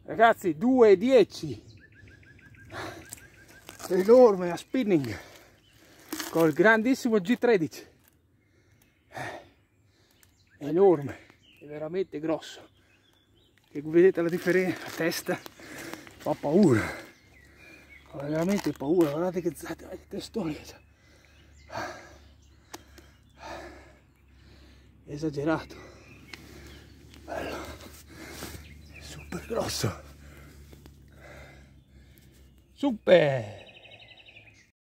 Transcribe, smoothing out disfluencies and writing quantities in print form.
Ragazzi, 2,10, enorme a spinning col grandissimo G13, enorme, è veramente grosso, che vedete la differenza, la testa fa paura, ho veramente paura, guardate che testone, esagerato, bello, super grosso, super.